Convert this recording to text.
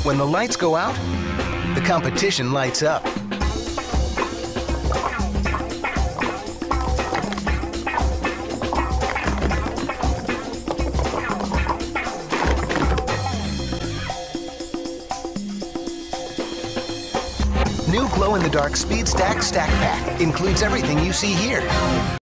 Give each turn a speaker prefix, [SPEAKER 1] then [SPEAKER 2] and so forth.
[SPEAKER 1] When the lights go out, the competition lights up. New glow-in-the-dark Speed Stack Stackpack includes everything you see here.